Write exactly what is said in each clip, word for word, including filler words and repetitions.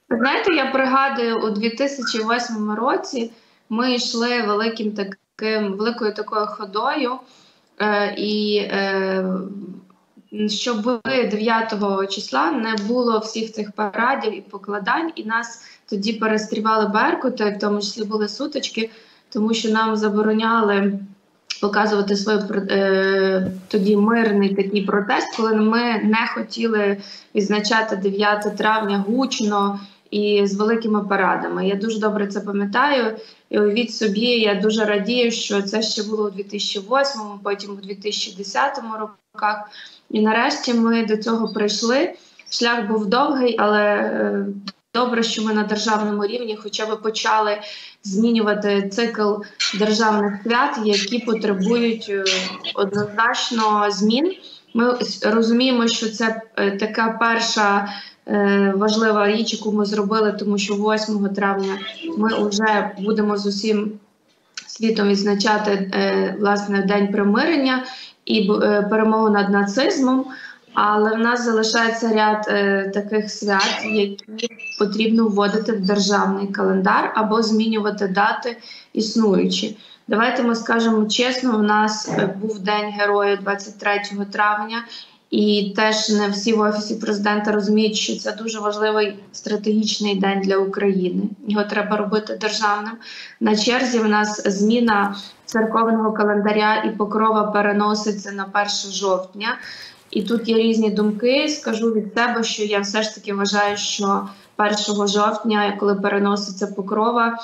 Знаєте, я пригадую, у дві тисячі восьмому році ми йшли великим таким великою такою ходою, е, і е, щоб дев'ятого числа не було всіх цих парадів і покладань, і нас тоді перестрівали беркути, в тому числі були сутички, тому що нам забороняли показувати свій е, тоді мирний такий протест, коли ми не хотіли відзначати дев'яте травня гучно і з великими парадами. Я дуже добре це пам'ятаю. І уявіть собі, я дуже радію, що це ще було у дві тисячі восьмому, потім у дві тисячі десятому роках. І нарешті ми до цього прийшли. Шлях був довгий, але е, добре, що ми на державному рівні хоча б почали змінювати цикл державних свят, які потребують однозначно змін. Ми розуміємо, що це така перша е, важлива річ, яку ми зробили, тому що восьмого травня ми вже будемо з усім світом відзначати е, власне День примирення і е, перемогу над нацизмом. Але в нас залишається ряд е, таких свят, які потрібно вводити в державний календар або змінювати дати існуючі. Давайте ми скажемо чесно, у нас був День Героя двадцять третього травня, і теж не всі в Офісі Президента розуміють, що це дуже важливий стратегічний день для України. Його треба робити державним. На черзі в нас зміна церковного календаря і Покрова переноситься на перше жовтня. І тут є різні думки. Скажу від себе, що я все ж таки вважаю, що першого жовтня, коли переноситься Покрова,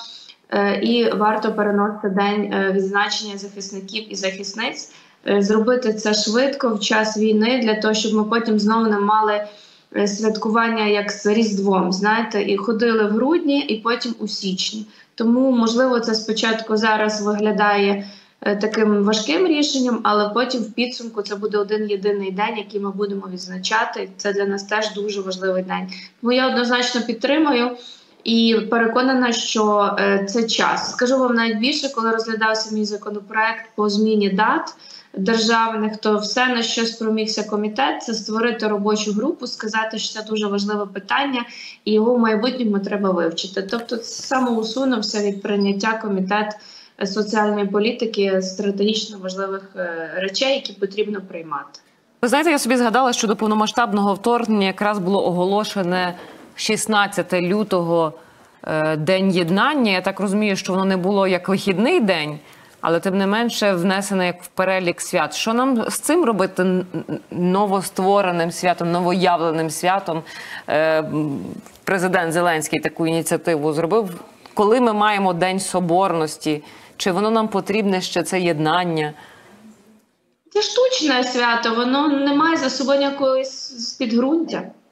і варто переносити день відзначення захисників і захисниць, зробити це швидко в час війни, для того, щоб ми потім знову не мали святкування як з Різдвом, знаєте, і ходили в грудні, і потім у січні. Тому, можливо, це спочатку зараз виглядає таким важким рішенням, але потім в підсумку це буде один єдиний день, який ми будемо відзначати. Це для нас теж дуже важливий день. Тому я однозначно підтримую і переконана, що це час. Скажу вам навіть більше, коли розглядався мій законопроект по зміні дат державних, то все, на що спромігся комітет, це створити робочу групу, сказати, що це дуже важливе питання, і його в майбутньому треба вивчити. Тобто самоусунувся від прийняття комітет соціальної політики стратегічно важливих речей, які потрібно приймати. Ви знаєте, я собі згадала, що до повномасштабного вторгнення якраз було оголошене шістнадцяте лютого День єднання. Я так розумію, що воно не було як вихідний день, але тим не менше внесене як в перелік свят. Що нам з цим робити, новоствореним святом, новоявленим святом? Президент Зеленський таку ініціативу зробив. Коли ми маємо День Соборності, чи воно нам потрібне ще це єднання? Це штучне свято, воно не має за собою ніякого підґрунтя.